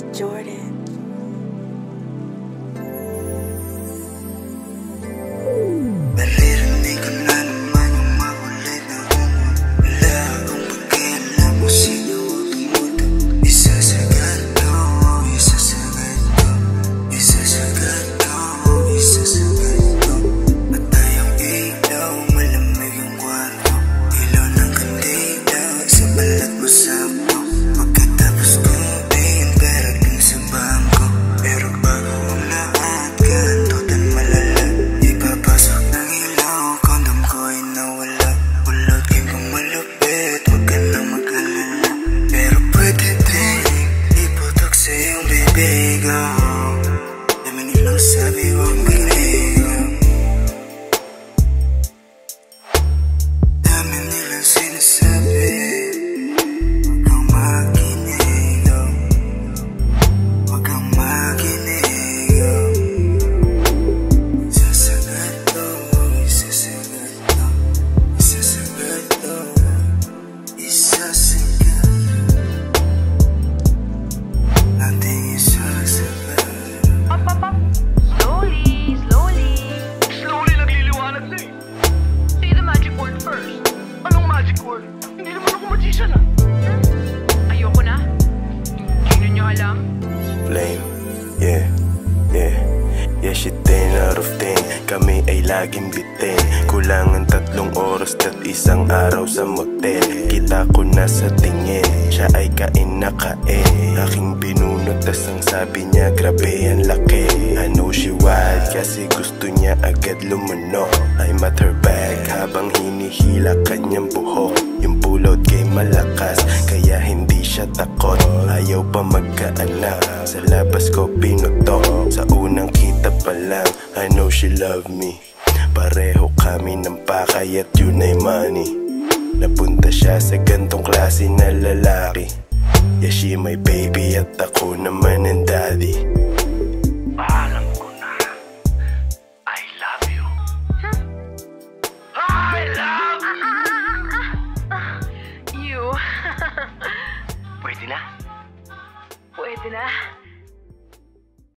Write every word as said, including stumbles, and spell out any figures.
Jordan. Maririnig ko na naman yung makulit na humula. Kung pakialam mo sino o tumuto. Isa sa ganto, isa sa ganto. Isa sa ganto, isa sa ganto. Patay ang ilaw, malamig yung kwarto. Ilaw ng kandila sa balat mo sampo. Pagkatapos kumain, pera din sa bangko. Pero bago ang lahat, kantutan malala. Ipapasok ng ilaw, kondom ko ay nawala. Ulot kayo kung malupit, huwag ka nang mag-alala. Pero pwede din iputok sa iyong bibig, oh. Dami nilang sabi, huwag makinig, oh. Dami nilang sinasabi, huwag kang makinig, oh. Huwag kang makinig, oh. Isa sa ganto, isa sa ganto. Isa sa ganto, isa sa ganto. Ating isa sa ganto. Up, up, up. Slowly, slowly. Slowly nagliliwanag na eh. Say the magic word first. Anong magic word? Hindi naman ako magician ah. Ayoko na. Hindi nyo alam. Flame, yeah, yeah. Yeah, she ten out of ten. Kami ay laging bitin. Kulangan tatlong oras at isang araw sa motel. Kita ko na sa tingin, siya ay kain na kain. Aking binunot tas ang sabi niya, grabe ang laki. I know she wild kasi gusto niya agad lumunok. I'm at her back habang hinihila kanyang buhok. Yung pulot kay malakas kaya hindi siya takot. Ayaw pa magkaanak, sa labas ko pinutok. Sa unang kita pa lang, I know she love me. Pareho kami ng pakay at yun ay money. Napunta siya sa gantong klase na lalaki. Yeah, she my baby at ako naman ang daddy. Alam ko na. I love you. I love You. Pwede na? Pwede na.